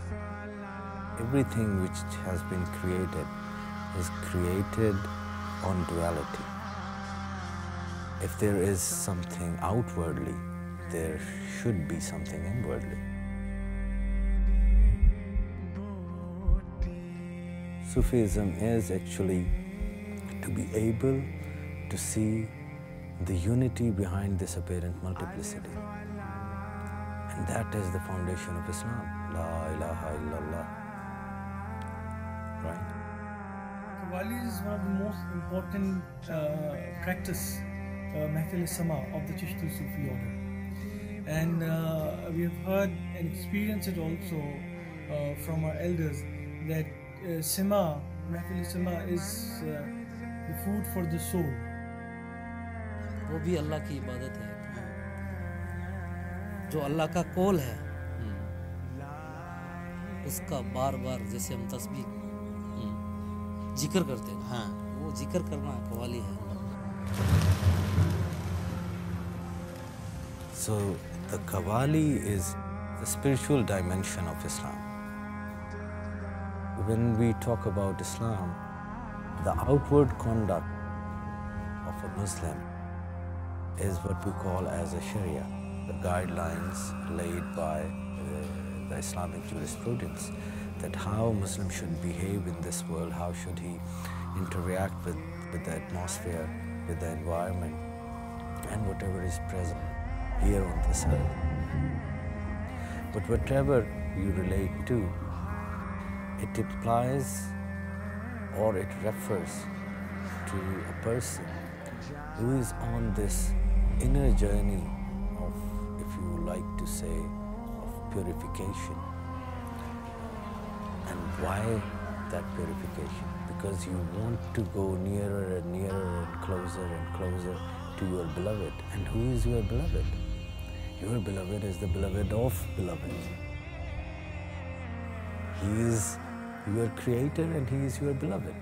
Everything which has been created is created on duality. If there is something outwardly, there should be something inwardly. Sufism is actually to be able to see the unity behind this apparent multiplicity. And that is the foundation of Islam. La ilaha illallah. Right? Qawwali is one of the most important practice, Mahfil-e-Sama of the Chishti Sufi order. And we have heard and experienced it also from our elders that Sima, Mahfil-e-Sama is the food for the soul. वो भी अल्लाह की इबादत है, जो अल्लाह का कौल है उसका बार बार जैसे हम तस्बीह जिक्र करते हैं, हाँ वो जिक्र करना कव्वाली है. So the Qawwali is the spiritual dimension of Islam. When we talk about Islam, the outward conduct of a Muslim is what we call as a Sharia, the guidelines laid by the Islamic jurisprudence, that how Muslim should behave in this world, how should he interact with the atmosphere, with the environment, and whatever is present here on this earth. But whatever you relate to, it implies or it refers to a person who is on this inner journey of, if you like to say, of purification. And why that purification? Because you want to go nearer and nearer and closer to your beloved. And who is your beloved? Your beloved is the beloved of beloveds. He is your creator and he is your beloved.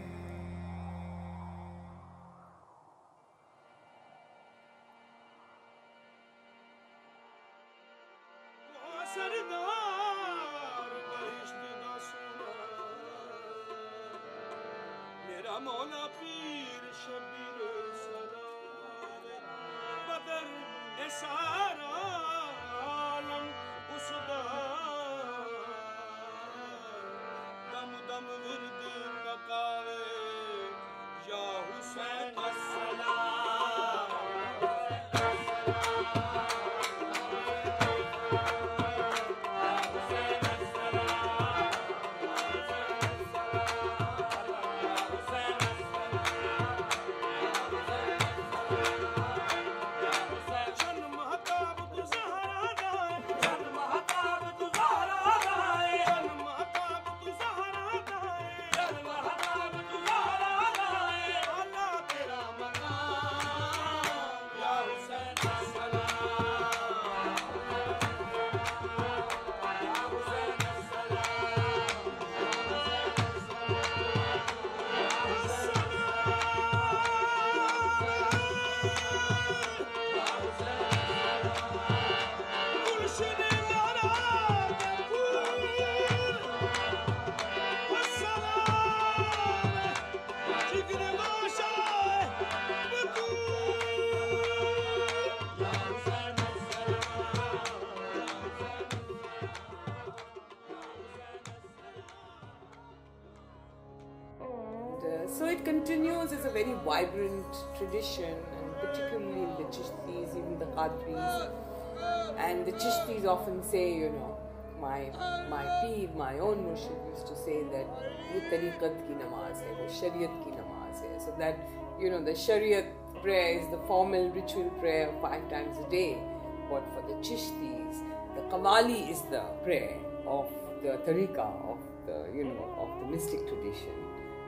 So it continues as a very vibrant tradition, and particularly in the Chishtis, even the Qadris. And the Chishtis often say, you know, my Peer, my own Murshid used to say that ye tariqat ki namaz hai, wo Shariat ki namaz hai. So that, you know, the Shariat prayer is the formal ritual prayer 5 times a day. But for the Chishtis, the Qawwali is the prayer of the tariqa, of the, you know, of the mystic tradition.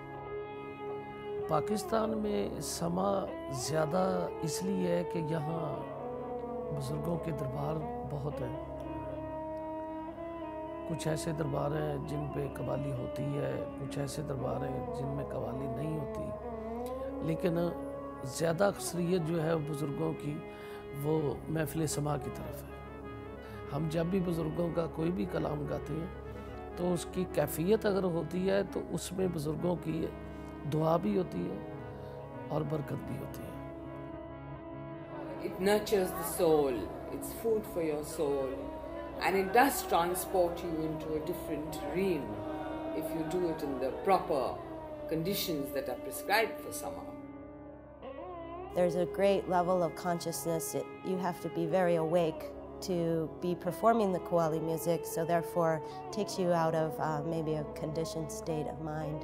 Pakistan में समा ज़्यादा इसलिए है कि यहाँ बुज़ुर्गों के दरबार बहुत हैं. कुछ ऐसे दरबार हैं जिन पे कव्वाली होती है, कुछ ऐसे दरबार हैं जिनमें कव्वाली नहीं होती. लेकिन ज़्यादा अक्सरियत जो है बुज़ुर्गों की वो महफ़िल समा की तरफ है. हम जब भी बुज़ुर्गों का कोई भी कलाम गाते हैं तो उसकी कैफियत अगर होती है तो उसमें बुज़ुर्गों की दुआ भी होती है और बरकत भी होती है. It nurtures the soul, it's food for your soul, and it does transport you into a different realm if you do it in the proper conditions that are prescribed for sama. There's a great level of consciousness. You have to be very awake to be performing the qawwali music, so therefore takes you out of maybe a conditioned state of mind.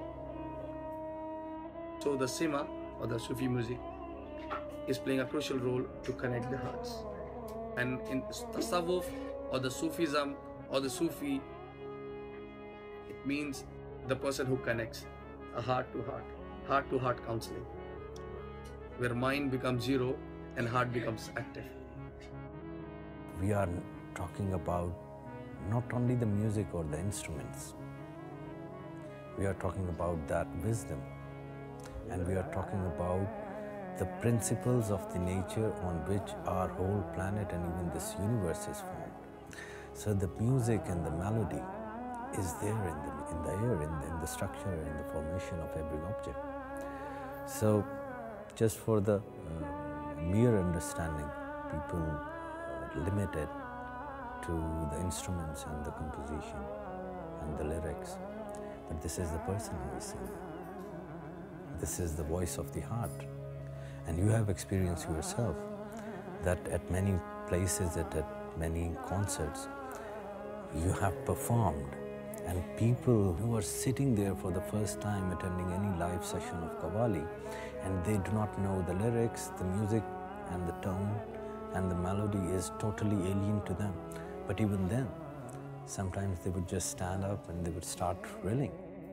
So the Sima or the Sufi music is playing a crucial role to connect the hearts. And in Tasawwuf or the Sufism or the Sufi, it means the person who connects a heart to heart counseling, where mind becomes zero and heart becomes active. We are talking about not only the music or the instruments, we are talking about that wisdom, and we are talking about the principles of the nature on which our whole planet and even this universe is formed. So the music and the melody is there in the air, in the structure, in the formation of every object. So just for the mere understanding, people limited to the instruments and the composition and the lyrics. But this is the person who is singing. This is the voice of the heart. And you have experienced yourself that at many places, at many concerts, you have performed, and people who are sitting there for the first time attending any live session of Qawwali, and they do not know the lyrics, the music and the tone and the melody is totally alien to them. But even then, sometimes they would just stand up and they would start reeling.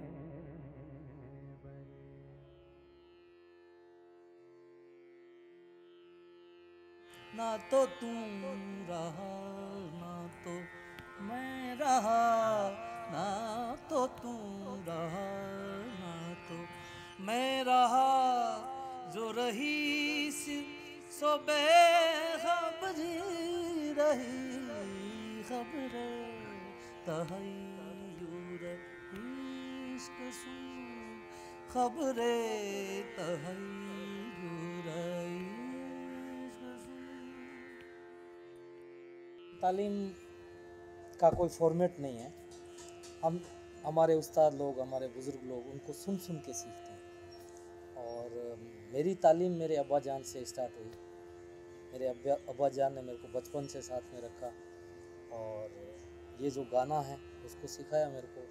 ना तो तू रहा ना तो मैं रहा, ना तो तू रहा ना तो मैं रहा, जो रही सो बेखबरी रही, खबरे तहय्युर इश्क सुन, खबरे तहय्युर इश्क सुन. तालीम का कोई फॉर्मेट नहीं है. हम हमारे उस्ताद लोग, हमारे बुज़ुर्ग लोग उनको सुन सुन के सीखते हैं. और मेरी तालीम मेरे अब्बा जान से स्टार्ट हुई. मेरे अब्बा जान ने मेरे को बचपन से साथ में रखा और ये जो गाना है उसको सिखाया मेरे को.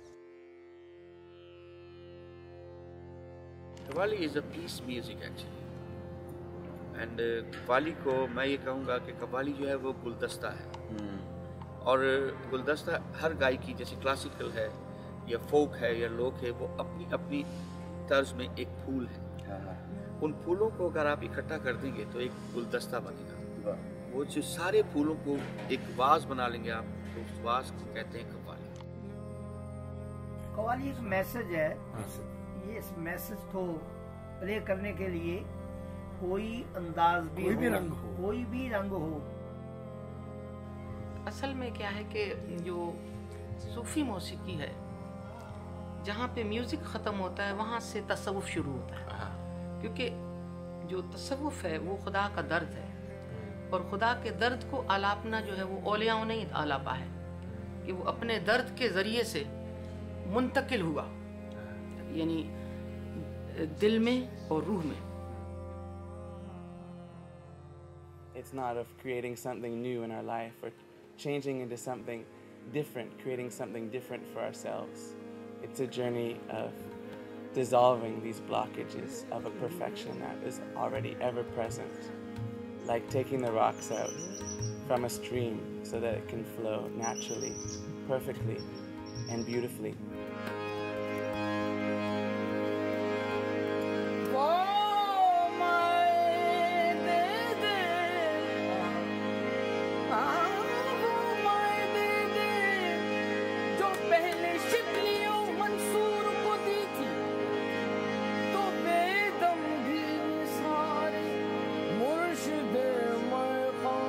Qawwali is a peace music actually. And Qawwali को मैं ये कहूँगा कि Qawwali जो है वो गुलदस्ता है. और गुलदस्ता हर गायकी जैसे क्लासिकल है या फोक है या लोक है, वो अपनी अपनी तर्ज में एक फूल है. उन फूलों को अगर आप इकट्ठा कर देंगे तो एक गुलदस्ता बनेगा. वो जो सारे फूलों को एक वाज बना लेंगे आप, तो उस वाज को कहते हैं Qawwali. Qawwali एक मैसेज है. ये इस मैसेज को प्ले करने के लिए कोई अंदाज भी कोई भी रंग हो. असल में क्या है कि जो सूफी मौसीकी है, जहाँ पे म्यूजिक ख़त्म होता है वहाँ से तसव्वुफ शुरू होता है. क्योंकि जो तसव्वुफ है वो खुदा का दर्द है, और खुदा के दर्द को आलापना जो है वो औलियाओं ने ही आलापा है कि वो अपने दर्द के ज़रिए से मुंतकिल हुआ, यानी दिल में और रूह में. It's not of creating something new in our life or changing into something different, creating something different for ourselves. It's a journey of dissolving these blockages of a perfection that is already ever present, like taking the rocks out from a stream so that it can flow naturally, perfectly, and beautifully.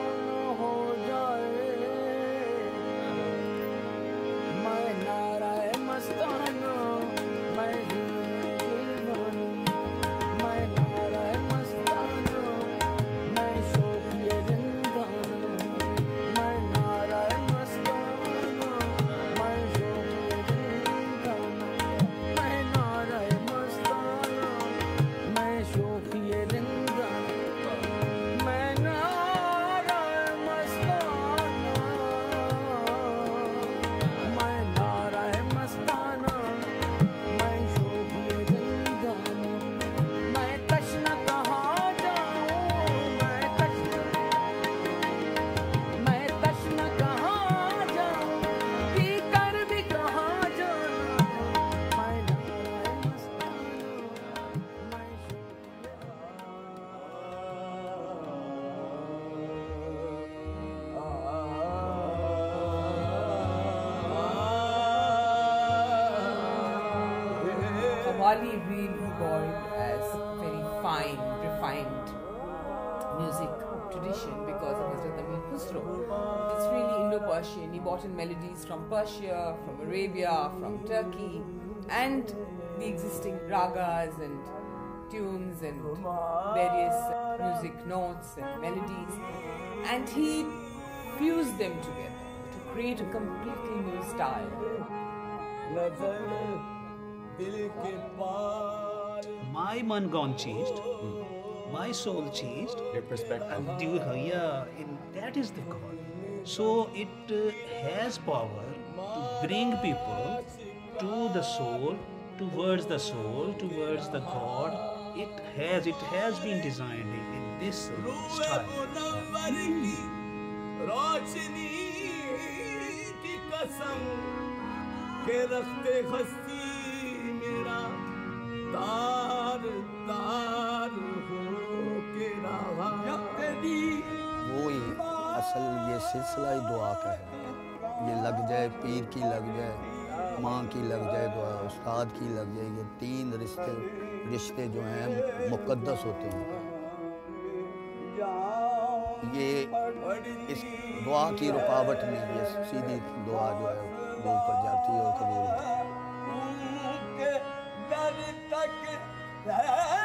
Narayan Qawwali really evolved as very fine, refined music tradition because of Hazrat Amir Khusro. It's really Indo-Persian. He brought in melodies from Persia, from Arabia, from Turkey, and the existing ragas and tunes and various music notes and melodies, and he fused them together to create a completely new style. My Mangan changed, my soul changed. Your perspective. And that is the God. So it has power to bring people to the soul, towards the God. It has been designed in this style. वही असल ये सिलसिला ही दुआ का है। ये लग जाए पीर की लग जाए, माँ की लग जाए दुआ, उस्ताद की लग जाए। ये तीन रिश्ते जो हैं मुक़द्दस होते हैं। ये इस दुआ की रुकावट में ये सीधी दुआ जो है वो ऊपर जाती है और कबूल होती है।